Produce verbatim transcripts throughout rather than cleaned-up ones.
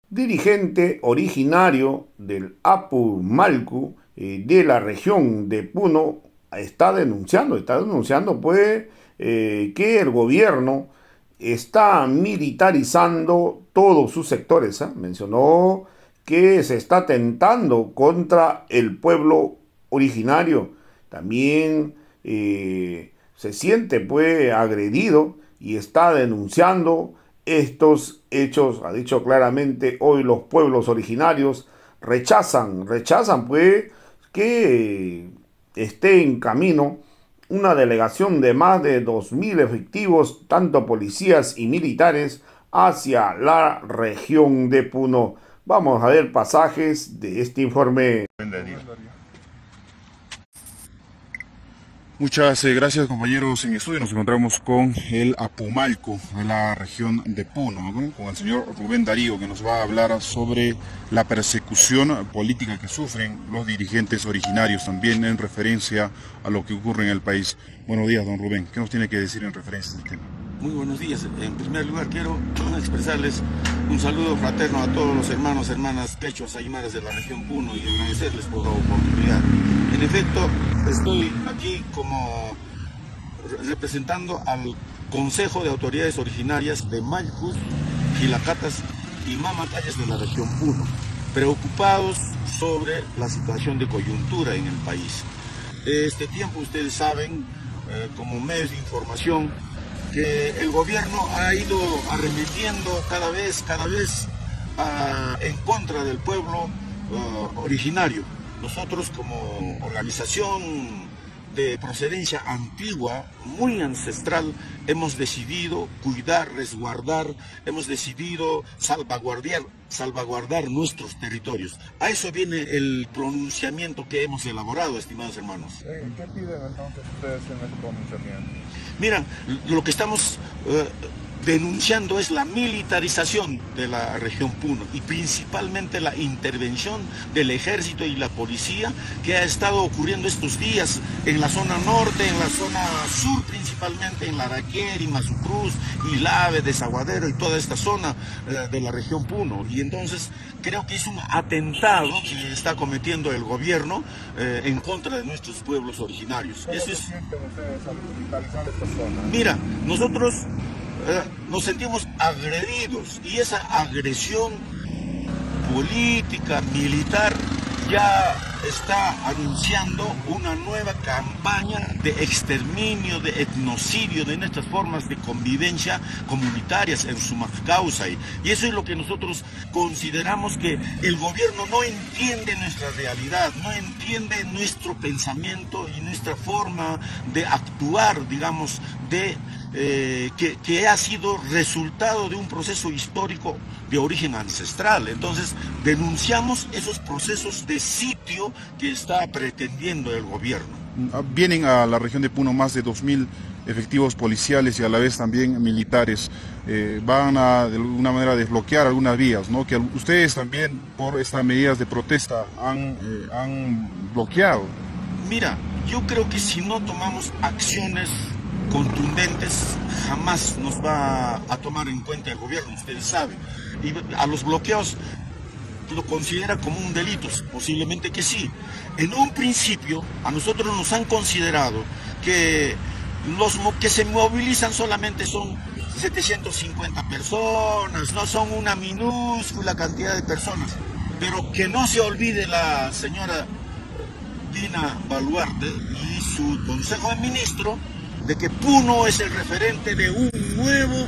dirigente originario del Apumalcu, eh, de la región de Puno, está denunciando, está denunciando pues eh, que el gobierno está militarizando todos sus sectores, ¿eh? Mencionó que se está atentando contra el pueblo originario. También eh, se siente pues agredido y está denunciando estos hechos. Ha dicho claramente: hoy los pueblos originarios rechazan, rechazan pues que esté en camino una delegación de más de dos mil efectivos, tanto policías y militares, hacia la región de Puno. Vamos a ver pasajes de este informe. Muchas eh, gracias, compañeros. En estudio nos encontramos con el Apumalco de la región de Puno, ¿no? Con el señor Rubén Darío, que nos va a hablar sobre la persecución política que sufren los dirigentes originarios, también en referencia a lo que ocurre en el país. Buenos días, don Rubén. ¿Qué nos tiene que decir en referencia a este tema? Muy buenos días. En primer lugar, quiero expresarles un saludo fraterno a todos los hermanos, hermanas quechuas aymaras de la región Puno y agradecerles por la oportunidad. En efecto, estoy aquí como representando al Consejo de Autoridades Originarias de Maycus, Gilacatas y Mamatayas de la región Puno, preocupados sobre la situación de coyuntura en el país. Este tiempo, ustedes saben, eh, como medios de información, que el gobierno ha ido arremetiendo cada vez, cada vez uh, en contra del pueblo uh, originario. Nosotros, como organización de procedencia antigua, muy ancestral, hemos decidido cuidar, resguardar, hemos decidido salvaguardar, salvaguardar nuestros territorios. A eso viene el pronunciamiento que hemos elaborado, estimados hermanos. ¿Qué piden entonces ustedes en ese pronunciamiento? Mira, lo que estamos uh, denunciando es la militarización de la región Puno y principalmente la intervención del ejército y la policía que ha estado ocurriendo estos días en la zona norte, en la zona sur, principalmente en Laraqueri, Masucruz, Ilave, Desaguadero y toda esta zona uh, de la región Puno. Y entonces creo que es un atentado que está cometiendo el gobierno uh, en contra de nuestros pueblos originarios. ¿Cómo Eso se es... sienten ustedes al militarizar esta zona? Mira, nosotros eh, nos sentimos agredidos y esa agresión política, militar, ya está anunciando una nueva campaña de exterminio, de etnocidio, de nuestras formas de convivencia comunitarias en Sumacausa. Y eso es lo que nosotros consideramos, que el gobierno no entiende nuestra realidad, no entiende nuestro pensamiento y nuestra forma de actuar, digamos, de eh, que, que ha sido resultado de un proceso histórico de origen ancestral. Entonces denunciamos esos procesos de sitio que está pretendiendo el gobierno. Vienen a la región de Puno más de dos mil efectivos policiales y a la vez también militares. Eh, van a de alguna manera desbloquear algunas vías, ¿no? Que ustedes también por estas medidas de protesta han, eh, han bloqueado. Mira, yo creo que si no tomamos acciones contundentes, jamás nos va a tomar en cuenta el gobierno, ustedes saben. Y a los bloqueos lo considera como un delito, posiblemente que sí. En un principio, a nosotros nos han considerado que los que se movilizan solamente son setecientas cincuenta personas, no son una minúscula cantidad de personas. Pero que no se olvide la señora Dina Boluarte y su Consejo de Ministros de que Puno es el referente de un nuevo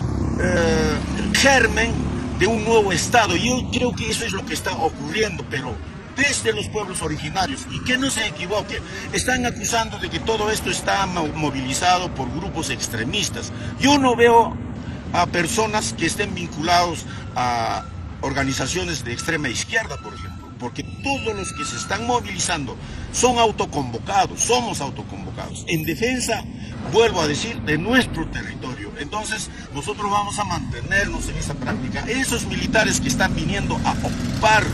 eh, germen, de un nuevo estado. Y yo creo que eso es lo que está ocurriendo, pero desde los pueblos originarios. Y que no se equivoque, están acusando de que todo esto está movilizado por grupos extremistas. Yo no veo a personas que estén vinculados a organizaciones de extrema izquierda, por ejemplo, porque todos los que se están movilizando son autoconvocados, somos autoconvocados, en defensa, vuelvo a decir, de nuestro territorio. Entonces nosotros vamos a mantenernos en esa práctica. Esos militares que están viniendo a ocupar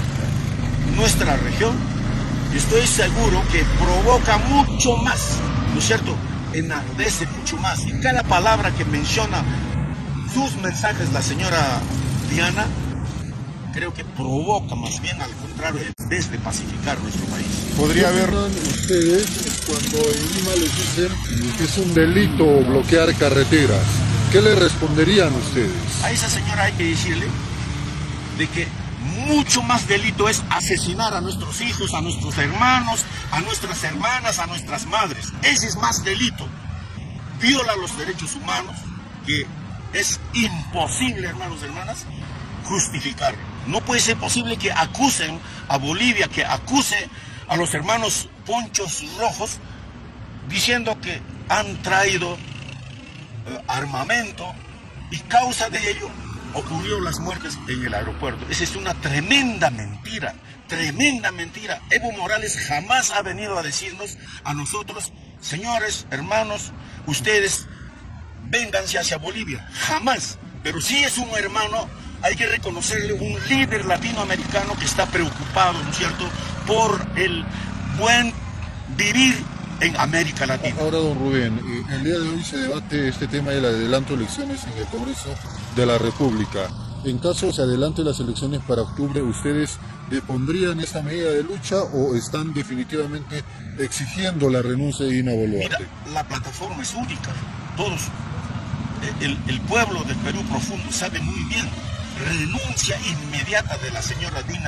nuestra región, estoy seguro que provoca mucho más, ¿no es cierto? Enardece mucho más. Y cada palabra que menciona sus mensajes la señora Diana creo que provoca más bien al contrario, en vez de pacificar nuestro país. Podría haber... ustedes cuando en Lima les dicen que es un delito bloquear carreteras? ¿Qué le responderían ustedes? A esa señora hay que decirle de que mucho más delito es asesinar a nuestros hijos, a nuestros hermanos, a nuestras hermanas, a nuestras madres. Ese es más delito. Viola los derechos humanos, que es imposible, hermanos y hermanas, justificar. No puede ser posible que acusen a Bolivia, que acuse a los hermanos Ponchos Rojos, diciendo que han traído eh, armamento, y causa de ello ocurrió las muertes en el aeropuerto. Esa es una tremenda mentira, tremenda mentira. Evo Morales jamás ha venido a decirnos a nosotros, señores, hermanos, ustedes vénganse hacia Bolivia, jamás. Pero sí es un hermano, hay que reconocerle, un líder latinoamericano que está preocupado, ¿no es cierto?, por el buen vivir en América Latina. Ahora, don Rubén, eh, el día de hoy se debate este tema del adelanto de elecciones en el Congreso de la República. En caso se adelante las elecciones para octubre, ¿ustedes depondrían esta medida de lucha o están definitivamente exigiendo la renuncia de Dina Boluarte? Mira, la plataforma es única. Todos, el, el pueblo del Perú profundo sabe muy bien, renuncia inmediata de la señora Dina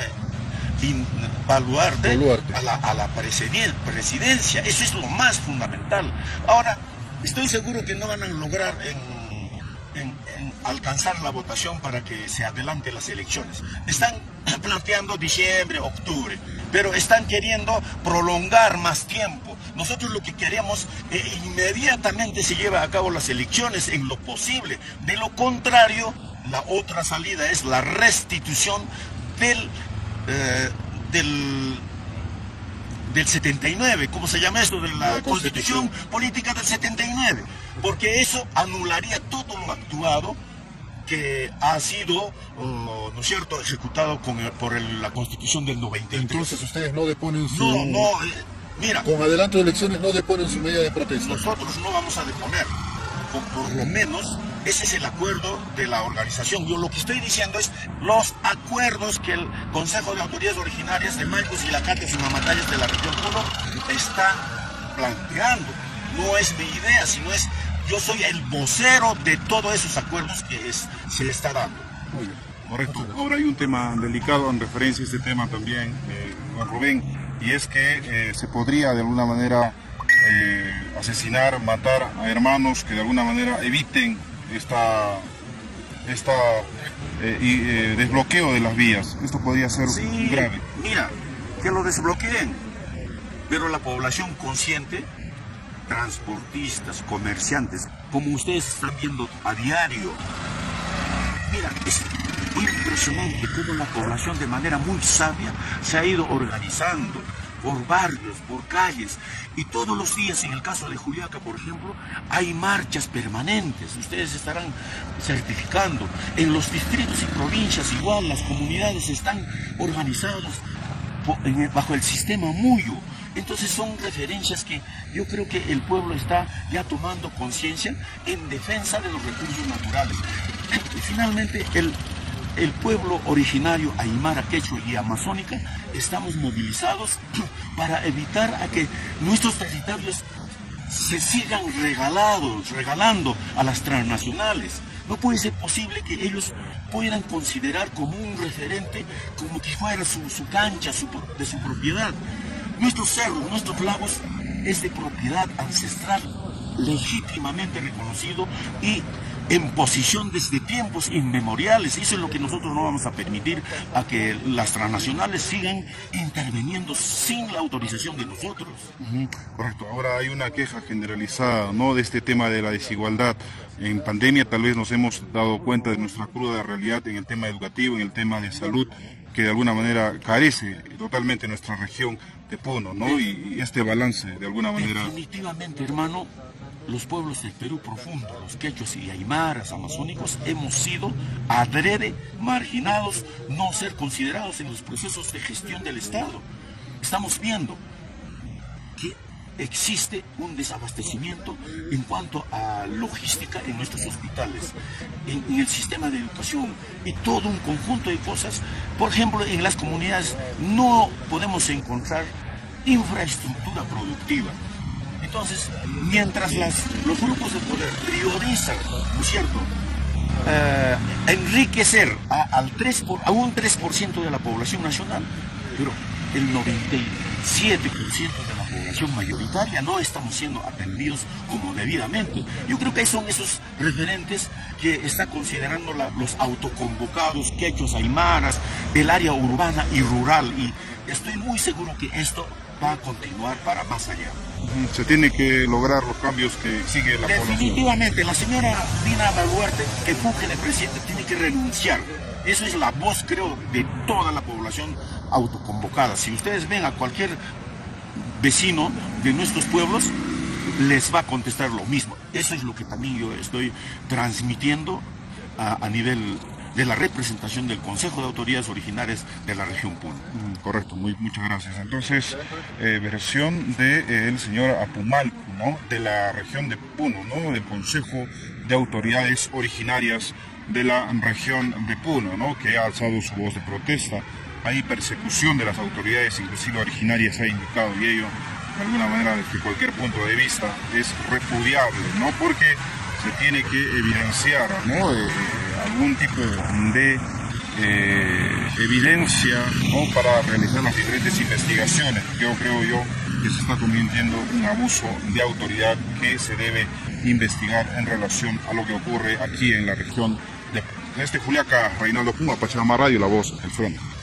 Boluarte, Boluarte. a la, a la presidencia. Eso es lo más fundamental. Ahora, estoy seguro que no van a lograr en, en, en alcanzar la votación para que se adelante las elecciones. Están planteando diciembre, octubre, pero están queriendo prolongar más tiempo. Nosotros lo que queremos, eh, inmediatamente se lleva a cabo las elecciones en lo posible. De lo contrario, la otra salida es la restitución del Eh, del, del setenta y nueve, ¿cómo se llama esto? De la, la Constitución Política del setenta y nueve, porque eso anularía todo lo actuado que ha sido, uh, ¿no es cierto?, ejecutado con el, por el, la Constitución del noventa y tres. Entonces ustedes no deponen su... No, no, eh, mira... Con adelanto de elecciones no deponen su medida de protesta. Nosotros no vamos a deponer, por, por lo menos... Ese es el acuerdo de la organización. Yo lo que estoy diciendo es los acuerdos que el Consejo de Autoridades Originarias de Maicos y Lacates y Mamatayas de la región Puno están planteando. No es mi idea, sino es, yo soy el vocero de todos esos acuerdos que es, se le está dando. Muy bien, correcto. Ahora hay un tema delicado en referencia a este tema también, eh, Juan Rubén, y es que eh, se podría de alguna manera eh, asesinar, matar a hermanos que de alguna manera eviten esta, esta eh, y, eh, desbloqueo de las vías. Esto podría ser sí, grave. Mira, que lo desbloqueen, pero la población consciente, transportistas, comerciantes, como ustedes están viendo a diario, mira, es impresionante cómo la población de manera muy sabia se ha ido organizando por barrios, por calles, y todos los días, en el caso de Juliaca, por ejemplo, hay marchas permanentes. Ustedes estarán certificando. En los distritos y provincias igual, las comunidades están organizadas bajo el sistema Muyo. Entonces son referencias que yo creo que el pueblo está ya tomando conciencia en defensa de los recursos naturales. Y finalmente, el El pueblo originario aymara, quechua y amazónica estamos movilizados para evitar a que nuestros territorios se sigan regalados, regalando a las transnacionales. No puede ser posible que ellos puedan considerar como un referente, como que fuera su, su cancha su, de su propiedad. Nuestros cerros, nuestros lagos es de propiedad ancestral, legítimamente reconocido y en posición desde tiempos inmemoriales. Eso es lo que nosotros no vamos a permitir, a que las transnacionales sigan interviniendo sin la autorización de nosotros. Uh-huh. Correcto. Ahora hay una queja generalizada, ¿no?, de este tema de la desigualdad. En pandemia tal vez nos hemos dado cuenta de nuestra cruda realidad en el tema educativo, en el tema de salud, que de alguna manera carece totalmente nuestra región de Puno, ¿no? Y, y este balance de alguna manera... Definitivamente, hermano, los pueblos del Perú profundo, los quechuas y aymaras amazónicos, hemos sido adrede marginados, no ser considerados en los procesos de gestión del Estado. Estamos viendo que existe un desabastecimiento en cuanto a logística en nuestros hospitales, en, en el sistema de educación y todo un conjunto de cosas. Por ejemplo, en las comunidades no podemos encontrar infraestructura productiva. Entonces, mientras las, los grupos de poder priorizan, ¿no es cierto?, Uh, enriquecer a, al tres por, a un tres por ciento de la población nacional, pero el noventa y siete por ciento de la población mayoritaria no estamos siendo atendidos como debidamente. Yo creo que son esos referentes que está considerando la, los autoconvocados, quechos, aymaras, del área urbana y rural, y estoy muy seguro que esto va a continuar para más allá. Se tiene que lograr los cambios que exige la población. Definitivamente, la señora Dina Boluarte, que funge de presidente, tiene que renunciar. Eso es la voz, creo, de toda la población autoconvocada. Si ustedes ven a cualquier vecino de nuestros pueblos, les va a contestar lo mismo. Eso es lo que también yo estoy transmitiendo a, a nivel de la representación del Consejo de Autoridades Originarias de la región Puno. Mm, correcto, muy, muchas gracias. Entonces, eh, versión del de señor Apumalcu, ¿no?, de la región de Puno, ¿no?, del Consejo de Autoridades Originarias de la región de Puno, ¿no?, que ha alzado su voz de protesta. Hay persecución de las autoridades, inclusive originarias, ha indicado, y ello, de alguna manera, desde cualquier punto de vista, es repudiable, ¿no?, porque se tiene que evidenciar, ¿no?, eh, algún tipo de eh, evidencia, ¿no?, para realizar las diferentes investigaciones. Yo creo yo que se está cometiendo un abuso de autoridad que se debe investigar en relación a lo que ocurre aquí en la región de este Juliaca, Reinaldo Puma, Pachamama Radio, La Voz del Frente.